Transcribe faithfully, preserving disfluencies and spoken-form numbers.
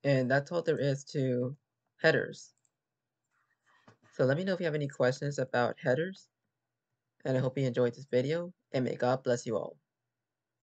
And that's all there is to headers. So let me know if you have any questions about headers, and I hope you enjoyed this video, and may God bless you all.